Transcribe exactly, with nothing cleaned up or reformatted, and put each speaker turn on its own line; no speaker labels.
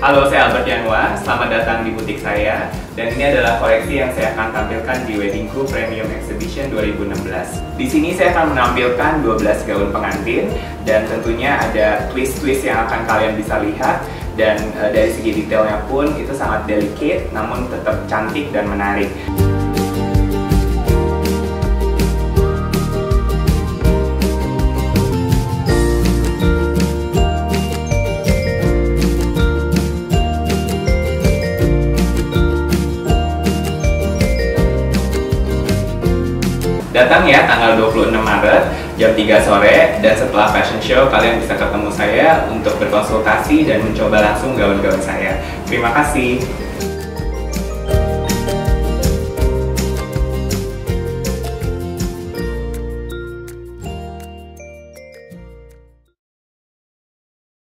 Halo, saya Albert Yanwa. Selamat datang di butik saya. Dan ini adalah koleksi yang saya akan tampilkan di Weddingku Premium Exhibition dua ribu enam belas. Di sini saya akan menampilkan dua belas gaun pengantin dan tentunya ada twist-twist yang akan kalian bisa lihat. Dan e, dari segi detailnya pun itu sangat delicate, namun tetap cantik dan menarik. Datang ya tanggal dua puluh enam Maret jam tiga sore, dan setelah fashion show kalian bisa ketemu saya untuk berkonsultasi dan mencoba langsung gaun-gaun saya. Terima kasih.